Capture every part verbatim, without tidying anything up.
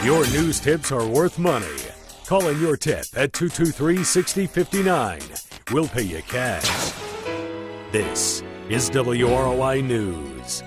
Your news tips are worth money. Call in your tip at two two three, six zero five nine. We'll pay you cash. This is W R O I News.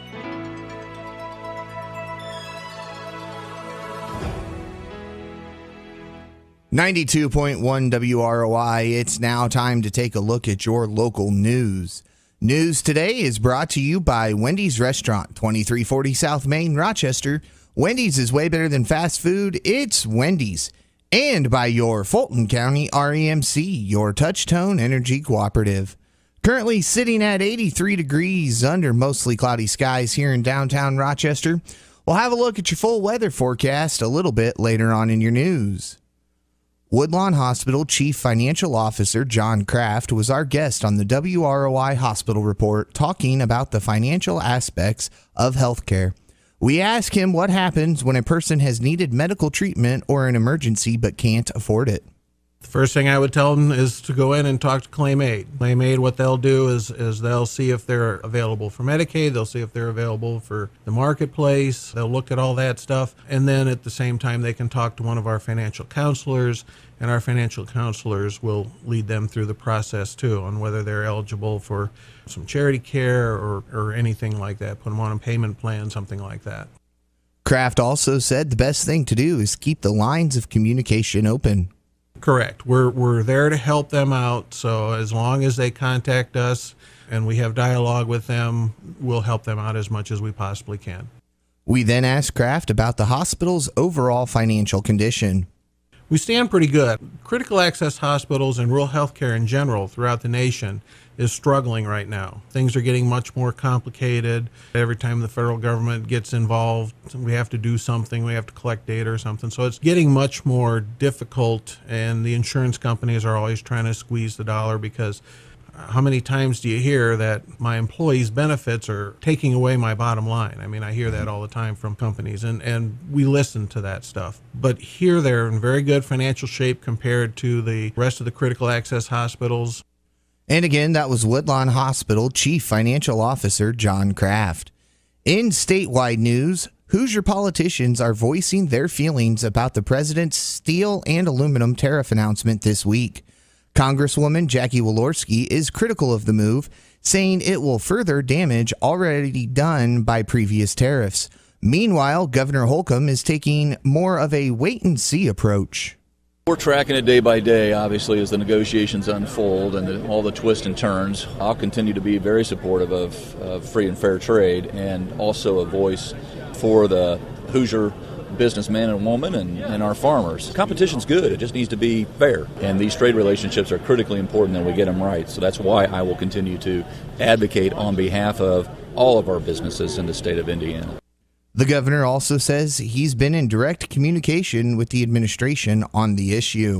ninety-two point one W R O I, it's now time to take a look at your local news. News today is brought to you by Wendy's Restaurant, twenty-three forty South Main, Rochester. Wendy's is way better than fast food. It's Wendy's. And by your Fulton County R E M C, your Touchtone Energy Cooperative. Currently sitting at eighty-three degrees under mostly cloudy skies here in downtown Rochester. We'll have a look at your full weather forecast a little bit later on in your news. Woodlawn Hospital Chief Financial Officer John Kraft was our guest on the W R O I Hospital Report talking about the financial aspects of healthcare. We ask him what happens when a person has needed medical treatment or an emergency but can't afford it. The first thing I would tell them is to go in and talk to Claim Aid. Claim Aid, what they'll do is, is they'll see if they're available for Medicaid, they'll see if they're available for the marketplace, they'll look at all that stuff, and then at the same time they can talk to one of our financial counselors, and our financial counselors will lead them through the process too on whether they're eligible for some charity care or, or anything like that, put them on a payment plan, something like that. Kraft also said the best thing to do is keep the lines of communication open. Correct. We're we're there to help them out, so as long as they contact us and we have dialogue with them, we'll help them out as much as we possibly can. We then asked Kraft about the hospital's overall financial condition. We stand pretty good. Critical access hospitals and rural healthcare in general throughout the nation is struggling right now. Things are getting much more complicated. Every time the federal government gets involved, we have to do something, we have to collect data or something. So it's getting much more difficult, and the insurance companies are always trying to squeeze the dollar because how many times do you hear that my employees' benefits are taking away my bottom line? I mean, I hear that all the time from companies, and, and we listen to that stuff. But here they're in very good financial shape compared to the rest of the critical access hospitals. And again, that was Woodlawn Hospital Chief Financial Officer John Kraft. In statewide news, Hoosier politicians are voicing their feelings about the president's steel and aluminum tariff announcement this week. Congresswoman Jackie Walorski is critical of the move, saying it will further damage already done by previous tariffs. Meanwhile, Governor Holcomb is taking more of a wait-and-see approach. We're tracking it day by day, obviously, as the negotiations unfold and the, all the twists and turns. I'll continue to be very supportive of, of free and fair trade, and also a voice for the Hoosier businessmen and women and, and our farmers. Competition's good. It just needs to be fair. And these trade relationships are critically important that we get them right. So that's why I will continue to advocate on behalf of all of our businesses in the state of Indiana. The governor also says he's been in direct communication with the administration on the issue.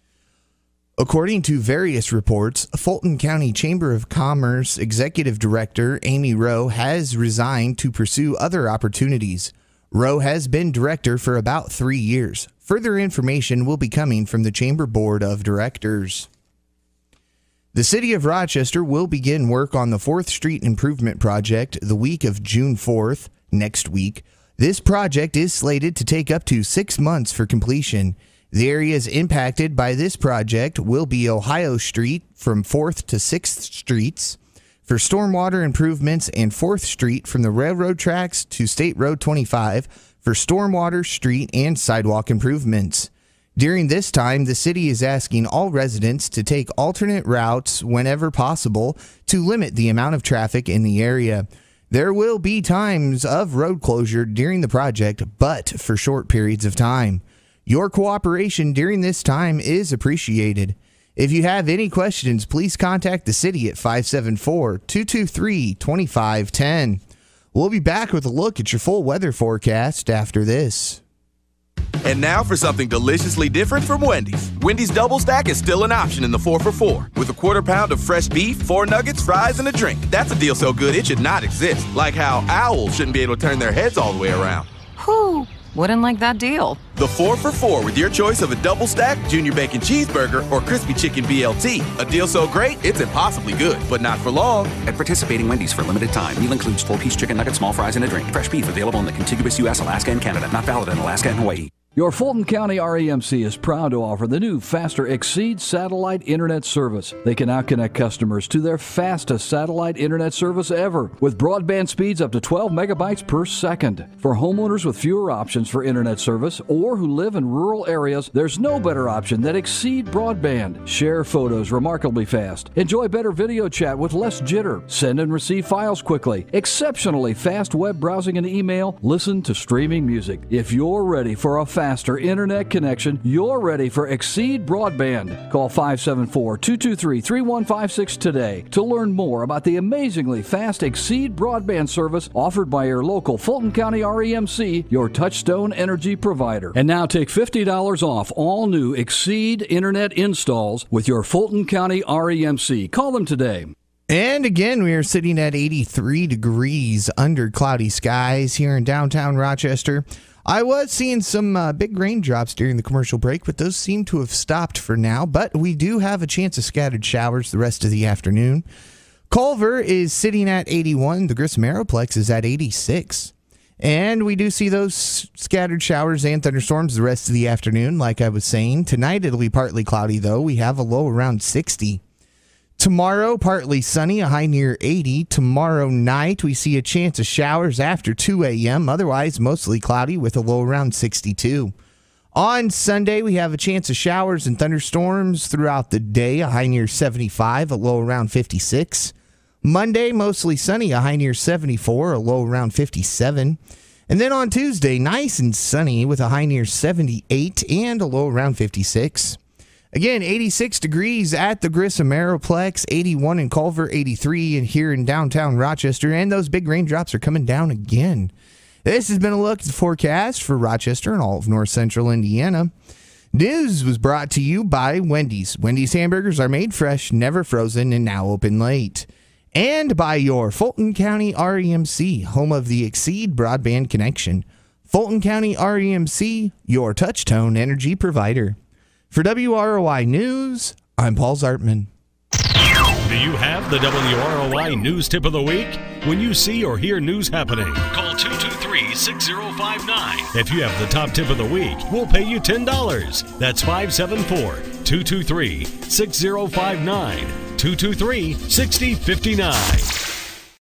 According to various reports, Fulton County Chamber of Commerce Executive Director Amy Rowe has resigned to pursue other opportunities. Rowe has been director for about three years. Further information will be coming from the Chamber Board of Directors. The City of Rochester will begin work on the fourth Street Improvement Project the week of June fourth, next week. This project is slated to take up to six months for completion. The areas impacted by this project will be Ohio Street from fourth to sixth Streets, for stormwater improvements, and fourth Street from the railroad tracks to State Road twenty-five for stormwater, street, and sidewalk improvements. During this time, the city is asking all residents to take alternate routes whenever possible to limit the amount of traffic in the area. There will be times of road closure during the project, but for short periods of time. Your cooperation during this time is appreciated. If you have any questions, please contact the city at five seven four, two two three, two five one zero. We'll be back with a look at your full weather forecast after this. And now for something deliciously different from Wendy's. Wendy's Double Stack is still an option in the four for four, with a quarter pound of fresh beef, four nuggets, fries, and a drink. That's a deal so good it should not exist. Like how owls shouldn't be able to turn their heads all the way around. Whew, wouldn't like that deal. The four for four with your choice of a double stack, junior bacon cheeseburger, or crispy chicken B L T. A deal so great, it's impossibly good, but not for long. At participating Wendy's for a limited time. Meal includes four-piece chicken nuggets, small fries, and a drink. Fresh beef available in the contiguous U S, Alaska, and Canada. Not valid in Alaska and Hawaii. Your Fulton County R E M C is proud to offer the new Faster Exceed satellite internet service. They can now connect customers to their fastest satellite internet service ever, with broadband speeds up to twelve megabytes per second. For homeowners with fewer options for internet service or who live in rural areas, there's no better option than Exceed Broadband. Share photos remarkably fast. Enjoy better video chat with less jitter. Send and receive files quickly. Exceptionally fast web browsing and email. Listen to streaming music. If you're ready for a faster internet connection, you're ready for Exceed Broadband. Call five seven four, two two three, three one five six today to learn more about the amazingly fast Exceed Broadband service offered by your local Fulton County R E M C, your touchstone energy provider. And now take fifty dollars off all new Exceed internet installs with your Fulton County R E M C. Call them today. And again, we are sitting at eighty-three degrees under cloudy skies here in downtown Rochester. I was seeing some uh, big raindrops during the commercial break, but those seem to have stopped for now. But we do have a chance of scattered showers the rest of the afternoon. Culver is sitting at eighty-one. The Grissom Aeroplex is at eighty-six. And we do see those scattered showers and thunderstorms the rest of the afternoon, like I was saying. Tonight it'll be partly cloudy, though. We have a low around sixty. Tomorrow, partly sunny, a high near eighty. Tomorrow night, we see a chance of showers after two a.m. Otherwise, mostly cloudy with a low around sixty-two. On Sunday, we have a chance of showers and thunderstorms throughout the day, a high near seventy-five, a low around fifty-six. Monday, mostly sunny, a high near seventy-four, a low around fifty-seven. And then on Tuesday, nice and sunny with a high near seventy-eight and a low around fifty-six. Again, eighty-six degrees at the Grissom Aeroplex, eighty-one in Culver, eighty-three in here in downtown Rochester, and those big raindrops are coming down again. This has been a look at the forecast for Rochester and all of north central Indiana. News was brought to you by Wendy's. Wendy's hamburgers are made fresh, never frozen, and now open late. And by your Fulton County R E M C, home of the Exceed Broadband Connection. Fulton County R E M C, your touchtone energy provider. For W R O I News, I'm Paul Zartman. Do you have the W R O I News Tip of the Week? When you see or hear news happening, call two two three, six zero five nine. If you have the top tip of the week, we'll pay you ten dollars. That's five seven four, two two three, six zero five nine. two two three, six zero five nine.